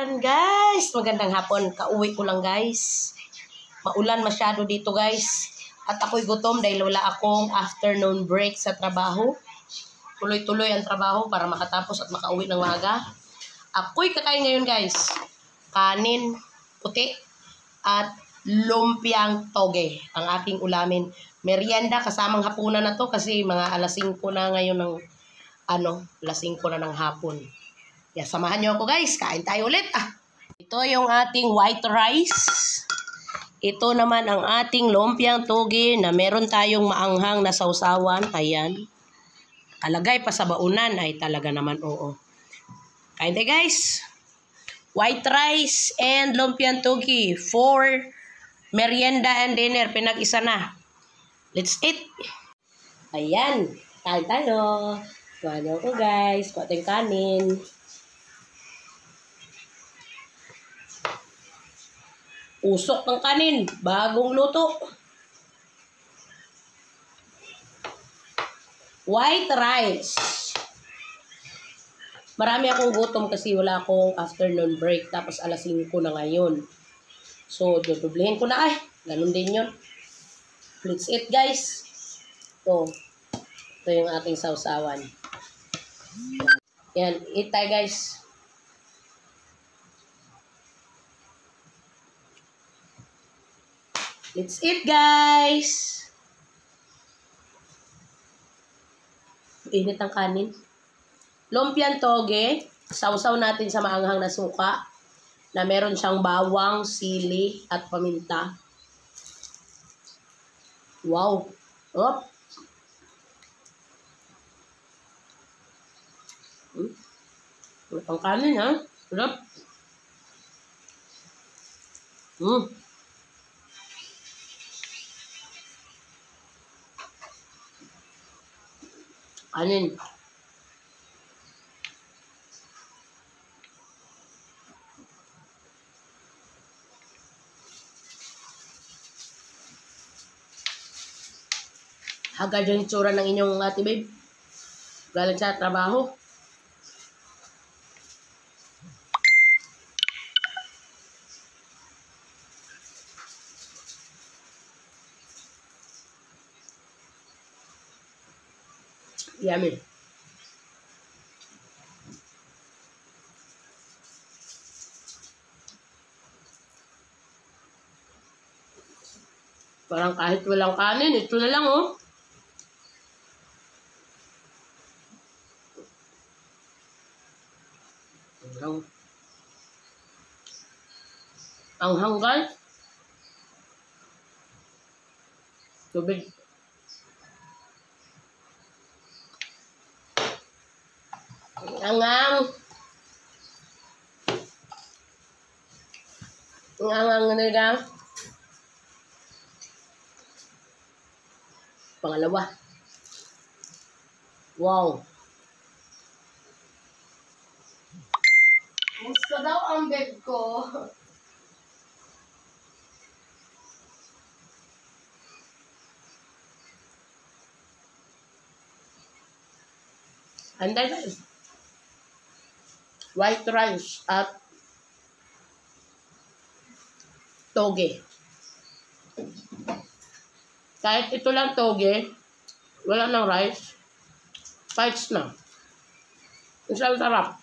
Ayan guys, magandang hapon. Kauwi ko lang guys. Maulan masyado dito guys. At ako'y gutom dahil wala akong afternoon break sa trabaho. Tuloy-tuloy ang trabaho para makatapos at makauwi ng maaga. Ako'y kakain ngayon guys. Kanin, puti, at lumpiang toge. Ang aking ulamin. Merienda kasamang hapunan na to kasi mga alas 5 na ngayon ng alas 5 na ng hapon. Yeah, samahan nyo ako guys. Kain tayo ulit. Ito yung ating white rice. Ito naman ang ating lumpiang toge na meron tayong maanghang na sausawan. Ayan. Kalagay pa sa baunan. Ay talaga naman oo. Kain tayo guys. White rice and lumpiang toge for merienda and dinner. Pinag-isa na. Let's eat. Ayan. Kain tayo. Samahan nyo ako guys. Kuha tayong kanin. Usok ng kanin, bagong luto. White rice. Marami akong gutom kasi wala akong afternoon break. Tapos alas 5 na ngayon. So, dudublihin ko na. Ay, ganun din yun. Let's eat guys. Ito yung ating sausawan. Yan, eat tayo guys. Let's eat, guys! Init ang kanin. Lumpiang toge. Sausaw natin sa maanghang na suka na meron siyang bawang, sili, at paminta. Wow! Oh! Ang kanin, ha? Sarap! Kanin. Hagad yung itsura ng inyong ate babe. Galing sa trabaho. Yummy. Parang kahit walang kanin, ito na lang oh. Ang hanggal. Tubig. Angang. Angang nila. Pangalawa. Wow. Gusto daw ang bed ko. Anday guys. White rice at toge. Kahit ito lang toge, wala ng rice, bites na. Isang sarap.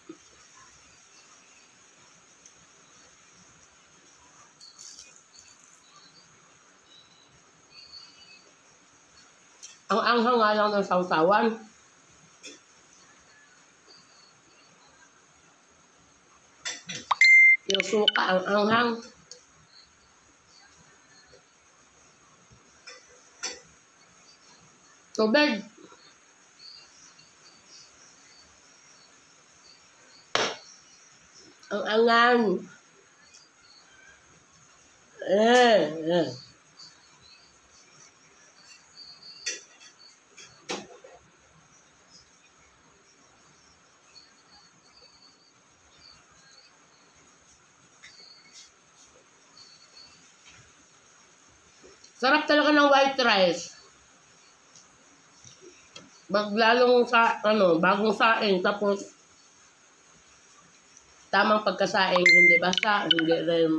Ang anghang nga lang ng sausawan. Yung suka ang anghang. Tubig. Ang anghang. Sarap talaga ng white rice. Baglalong sa bagong saing tapos Tamang pagkasaing, hindi basa, hindi rin,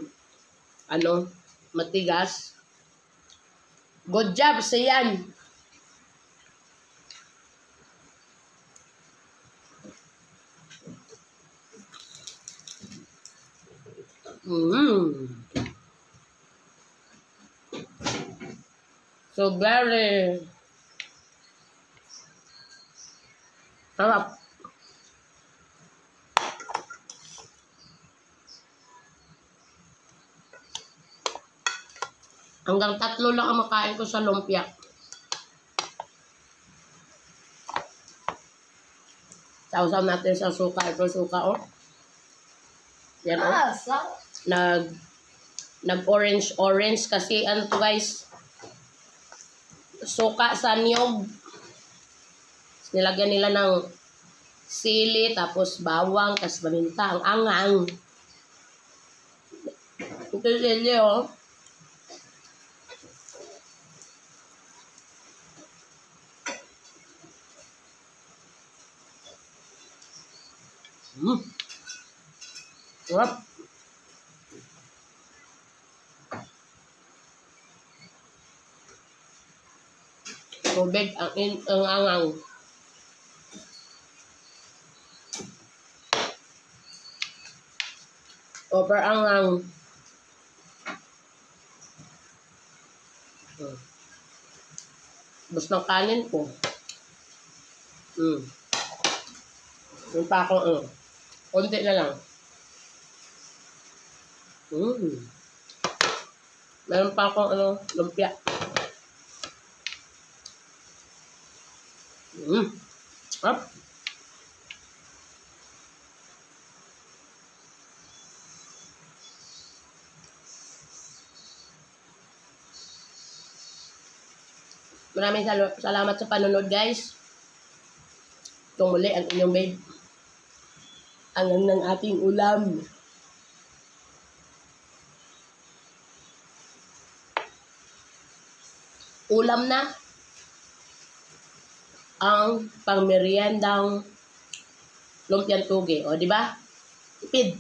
matigas. Good job sa yan. So very sarap. Hanggang 3 lang ang makain ko sa lumpia. Sausaw natin sa suka. Ito suka, oh. Yan, oh. Nag-orange kasi, ano to guys, suka sa niyog. Nilagyan nila ng sili, tapos bawang, tapos paminta. Ang angang. Ito sili, oh. Sarap. Tubig ang angang. Over angang. Bus ng kanin ko. Yung pa ako, konti na lang. Meron pa akong lumpia. Up. Maraming salamat sa panonood, guys. Itong muli ang inyong babe. Ang ng ating ulam. Ulam na ang pangmeryendang lumpiang tuge. O, di ba? Tipid.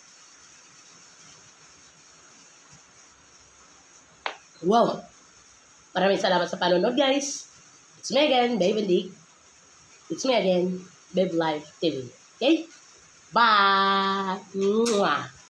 Wow! Maraming salamat sa panonood, guys. It's me again, Babe and Dick. It's me again, Babe Life TV. Okay? Bye! Mwah!